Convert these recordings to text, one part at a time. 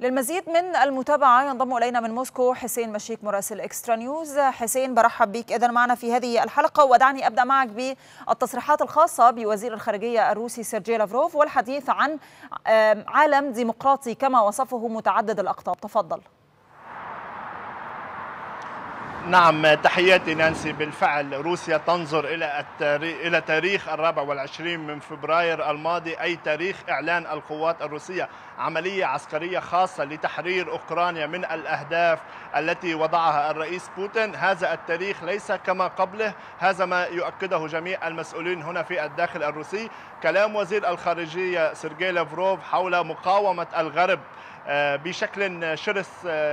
للمزيد من المتابعة ينضم إلينا من موسكو حسين مشيك مراسل إكسترا نيوز. حسين، برحب بك إذن معنا في هذه الحلقة، ودعني أبدأ معك بالتصريحات الخاصة بوزير الخارجية الروسي سيرجي لافروف والحديث عن عالم ديمقراطي كما وصفه متعدد الأقطاب. تفضل. نعم، تحياتي نانسي. بالفعل روسيا تنظر إلى تاريخ 24 من فبراير الماضي، أي تاريخ إعلان القوات الروسية عملية عسكرية خاصة لتحرير أوكرانيا من الأهداف التي وضعها الرئيس بوتين. هذا التاريخ ليس كما قبله، هذا ما يؤكده جميع المسؤولين هنا في الداخل الروسي. كلام وزير الخارجية سيرجي لافروف حول مقاومة الغرب بشكل شرس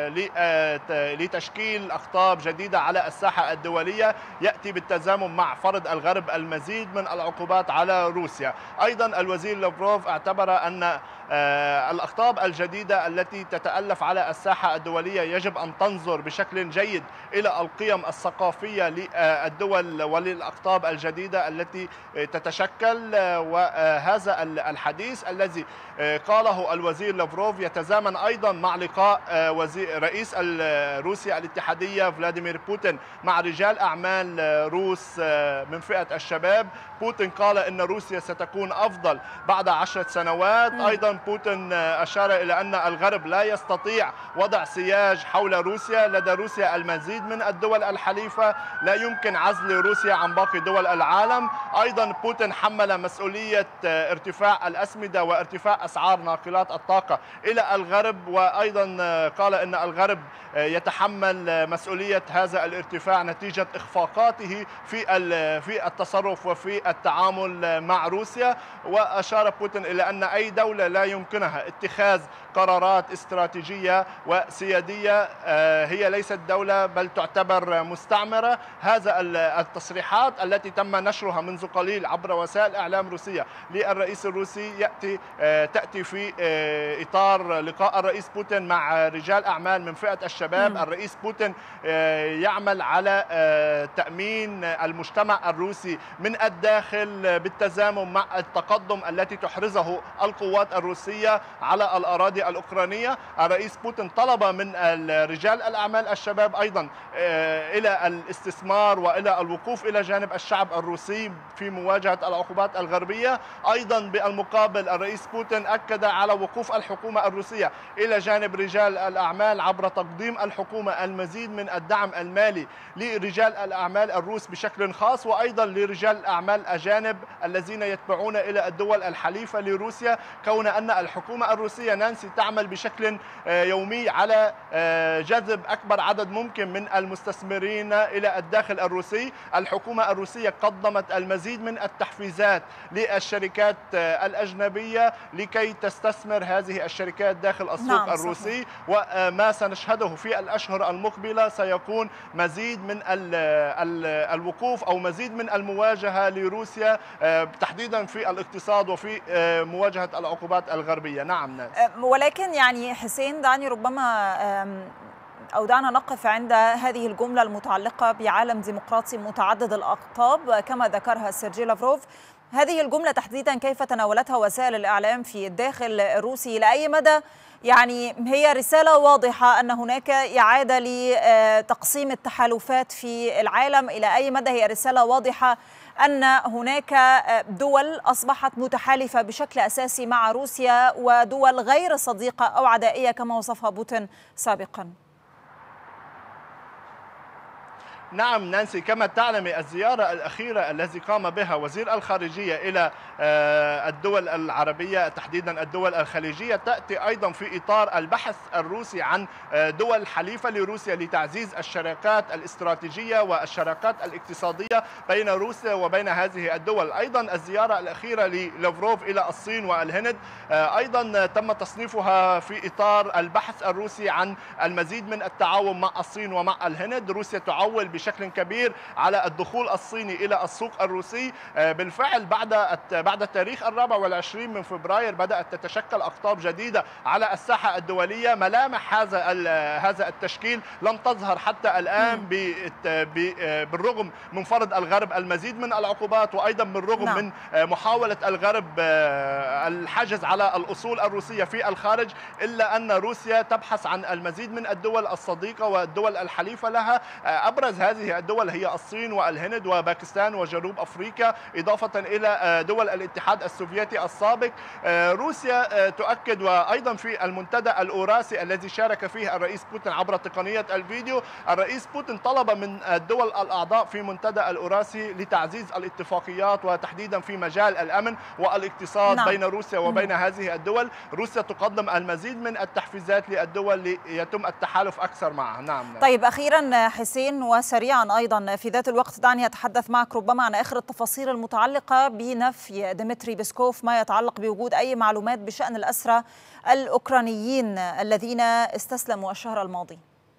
لتشكيل أقطاب جديدة على الساحة الدولية يأتي بالتزامن مع فرض الغرب المزيد من العقوبات على روسيا. أيضا الوزير لافروف اعتبر أن الأقطاب الجديدة التي تتألف على الساحة الدولية يجب أن تنظر بشكل جيد إلى القيم الثقافية للدول وللأقطاب الجديدة التي تتشكل. وهذا الحديث الذي قاله الوزير لافروف يتزامن أيضا مع لقاء رئيس روسيا الاتحادية فلاديمير بوتين مع رجال أعمال روس من فئة الشباب. بوتين قال إن روسيا ستكون أفضل بعد 10 سنوات. أيضا بوتين أشار إلى أن الغرب لا يستطيع وضع سياج حول روسيا، لدى روسيا المزيد من الدول الحليفة، لا يمكن عزل روسيا عن باقي دول العالم. أيضا بوتين حمل مسؤولية ارتفاع الأسمدة وارتفاع أسعار ناقلات الطاقة إلى الغرب، وأيضا قال أن الغرب يتحمل مسؤولية هذا الارتفاع نتيجة إخفاقاته في التصرف وفي التعامل مع روسيا. وأشار بوتين إلى أن أي دولة لا يمكنها اتخاذ قرارات استراتيجية وسيادية هي ليست دولة بل تعتبر مستعمرة. هذا التصريحات التي تم نشرها منذ قليل عبر وسائل إعلام روسية للرئيس الروسي تأتي في إطار لقاء الرئيس بوتين مع رجال أعمال من فئة الشباب. الرئيس بوتين يعمل على تأمين المجتمع الروسي من الداخل بالتزامن مع التقدم التي تحرزه القوات الروسية على الأراضي الأوكرانية. الرئيس بوتين طلب من رجال الأعمال الشباب أيضا إلى الاستثمار وإلى الوقوف إلى جانب الشعب الروسي في مواجهة العقوبات الغربية. أيضا بالمقابل الرئيس بوتين أكد على وقوف الحكومة الروسية إلى جانب رجال الأعمال عبر تقديم الحكومة المزيد من الدعم المالي لرجال الأعمال الروس بشكل خاص، وأيضا لرجال الأعمال الأجانب الذين يتبعون إلى الدول الحليفة لروسيا، كون أن الحكومة الروسية نانسي تعمل بشكل يومي على جذب أكبر عدد ممكن من المستثمرين إلى الداخل الروسي. الحكومة الروسية قدمت المزيد من التحفيزات للشركات الأجنبية لكي تستثمر هذه الشركات داخل السوق الروسي. وما سنشهده في الأشهر المقبلة سيكون مزيد من الوقوف أو مزيد من المواجهة لروسيا تحديدا في الاقتصاد وفي مواجهة العقوبات الغربية. نعم ناس. ولكن يعني حسين، دعنا نقف عند هذه الجملة المتعلقة بعالم ديمقراطي متعدد الأقطاب كما ذكرها سيرجي لافروف. هذه الجملة تحديدا كيف تناولتها وسائل الإعلام في الداخل الروسي؟ إلى أي مدى يعني هي رسالة واضحة أن هناك إعادة لتقسيم التحالفات في العالم؟ إلى أي مدى هي رسالة واضحة أن هناك دول أصبحت متحالفة بشكل أساسي مع روسيا ودول غير صديقة أو عدائية كما وصفها بوتين سابقا؟ نعم نانسي، كما تعلم الزيارة الأخيرة التي قام بها وزير الخارجية إلى الدول العربية تحديدا الدول الخليجية تأتي أيضا في إطار البحث الروسي عن دول حليفة لروسيا لتعزيز الشراكات الاستراتيجية والشراكات الاقتصادية بين روسيا وبين هذه الدول. أيضا الزيارة الأخيرة للافروف إلى الصين والهند أيضا تم تصنيفها في إطار البحث الروسي عن المزيد من التعاون مع الصين ومع الهند. روسيا تعول بشكل كبير على الدخول الصيني إلى السوق الروسي. بالفعل بعد التاريخ 24 من فبراير بدأت تتشكل أقطاب جديدة على الساحة الدولية. ملامح هذا التشكيل لم تظهر حتى الآن بالرغم من فرض الغرب المزيد من العقوبات، وأيضا بالرغم من محاولة الغرب الحجز على الأصول الروسية في الخارج، إلا أن روسيا تبحث عن المزيد من الدول الصديقة والدول الحليفة لها. أبرز هذه الدول هي الصين والهند وباكستان وجنوب أفريقيا، إضافة إلى دول الاتحاد السوفيتي السابق. روسيا تؤكد، وأيضا في المنتدى الأوراسي الذي شارك فيه الرئيس بوتين عبر تقنية الفيديو، الرئيس بوتين طلب من الدول الأعضاء في منتدى الأوراسي لتعزيز الاتفاقيات وتحديدا في مجال الأمن والاقتصاد بين روسيا وبين هذه الدول. روسيا تقدم المزيد من التحفيزات للدول ليتم التحالف أكثر معها. نعم. طيب أخيرا حسين وسريعا أيضا في ذات الوقت، دعني أتحدث معك ربما عن آخر التفاصيل المتعلقة بنفي ديمتري بيسكوف ما يتعلق بوجود أي معلومات بشأن الأسرى الأوكرانيين الذين استسلموا الشهر الماضي.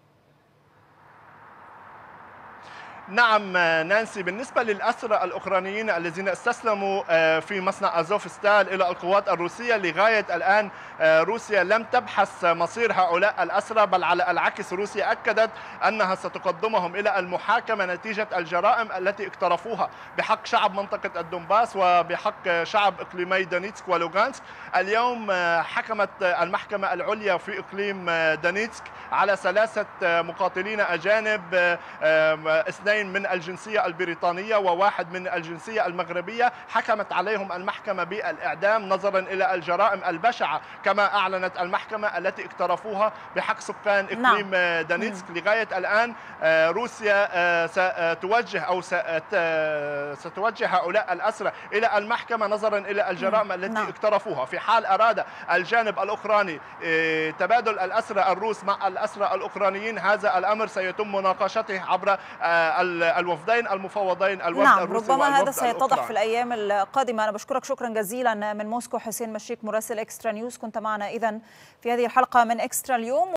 نعم نانسي، بالنسبة للأسرى الأوكرانيين الذين استسلموا في مصنع أزوفستال إلى القوات الروسية، لغاية الآن روسيا لم تبحث مصير هؤلاء الأسرى، بل على العكس روسيا أكدت أنها ستقدمهم إلى المحاكمة نتيجة الجرائم التي اقترفوها بحق شعب منطقة الدنباس وبحق شعب إقليمي دونيتسك ولوغانسك. اليوم حكمت المحكمة العليا في إقليم دونيتسك على 3 مقاتلين أجانب، 2 من الجنسية البريطانية وواحد من الجنسية المغربية. حكمت عليهم المحكمة بالإعدام نظرا إلى الجرائم البشعة كما أعلنت المحكمة التي اقترفوها بحق سكان إقليم دونيتسك. لغاية الآن روسيا ستوجه هؤلاء الأسرى إلى المحكمة نظرا إلى الجرائم التي اقترفوها. في حال أراد الجانب الأوكراني تبادل الأسرى الروس مع الأسرى الأوكرانيين، هذا الأمر سيتم مناقشته عبر الوفدين المفوضين، الوفد الروسي ربما والوفد هذا سيتضح في الأيام القادمة. أنا بشكرك شكرا جزيلا من موسكو حسين مشيك مراسل إكسترا نيوز، كنت معنا إذن في هذه الحلقة من إكسترا اليوم.